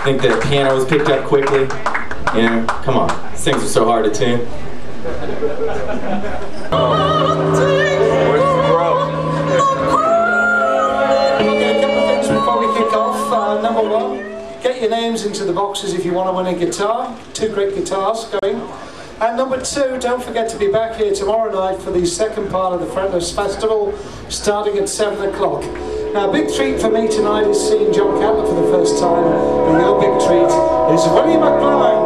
I think the piano was picked up quickly. You know, come on, these things are so hard to tune. Where's the throat? Okay, a couple of things before we kick off. Number one, get your names into the boxes if you want to win a guitar. 2 great guitars going. And number 2, don't forget to be back here tomorrow night for the second part of the Friendless Festival, starting at 7 o'clock. Now, a big treat for me tonight is seeing John Catlett for the first time, but your big treat is Willie McBride.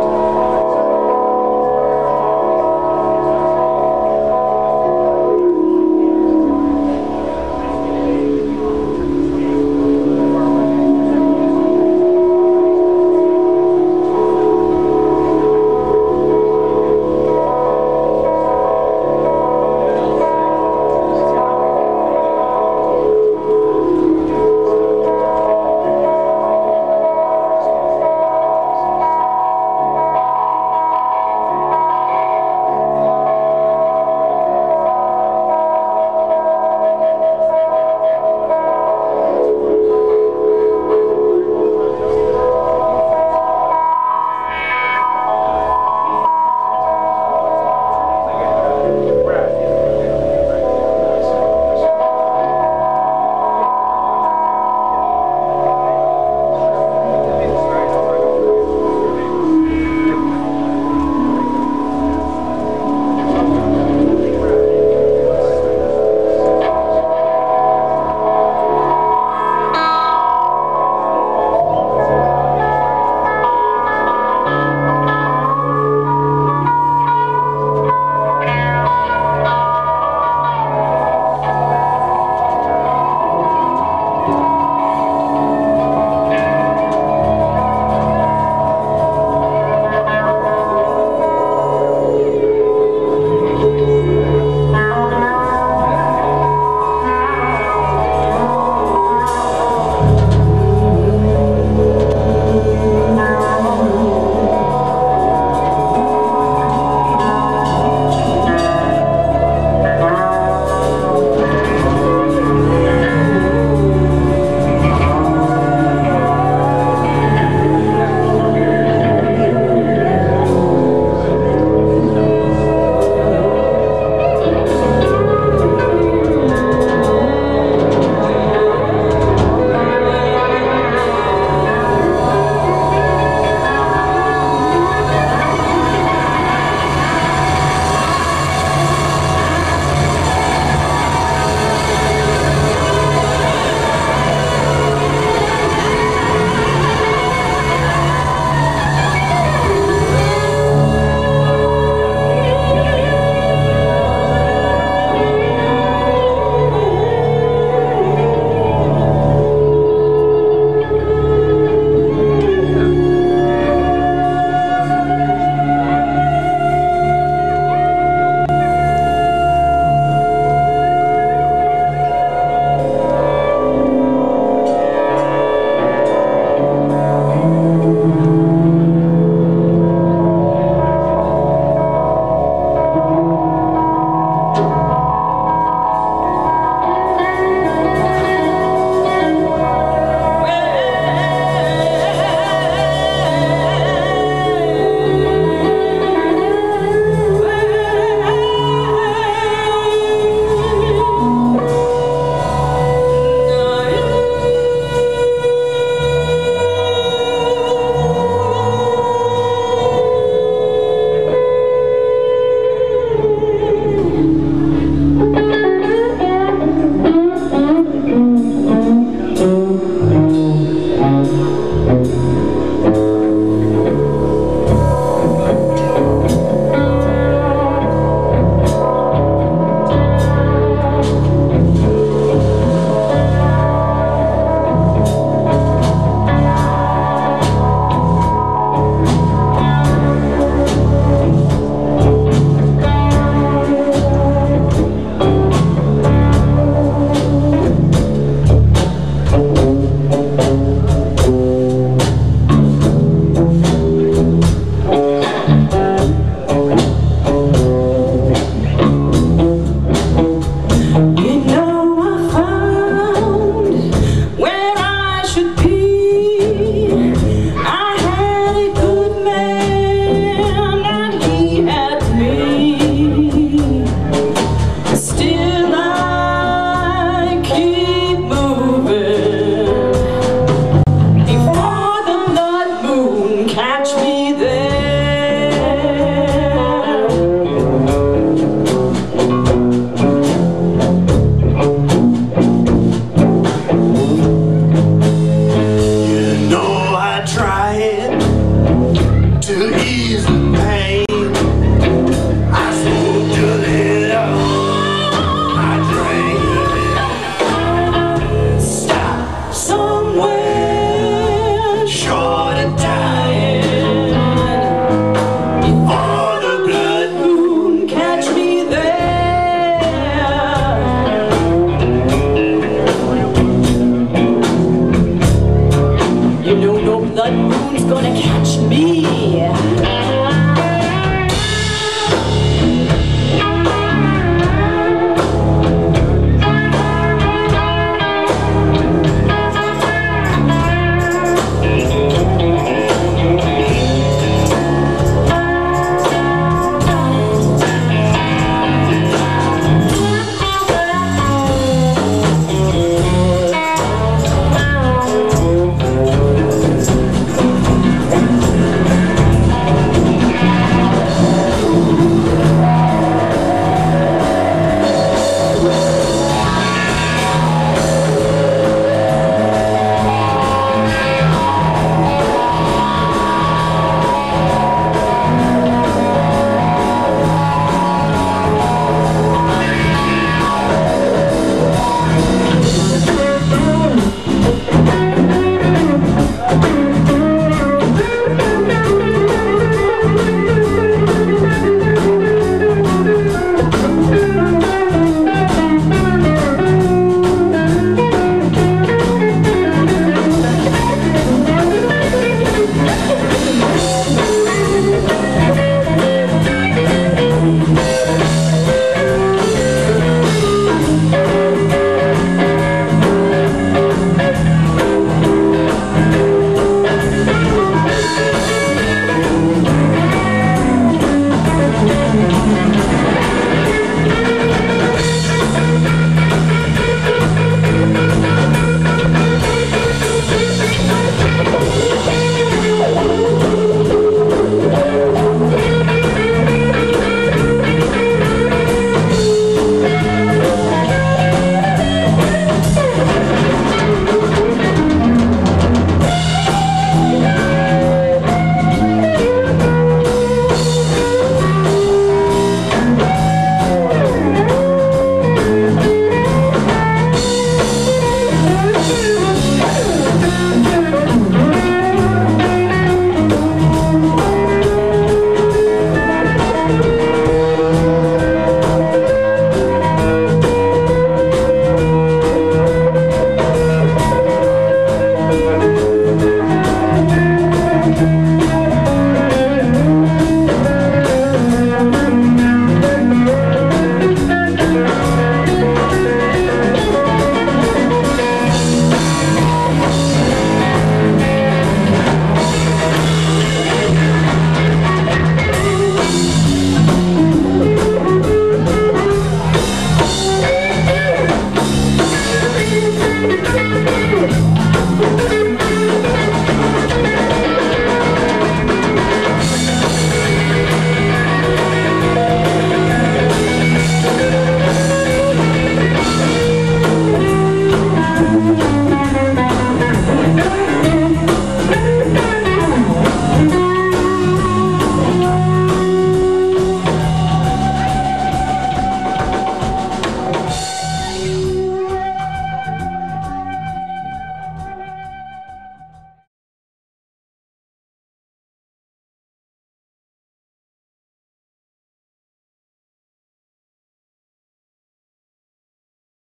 blood moon's gonna catch me.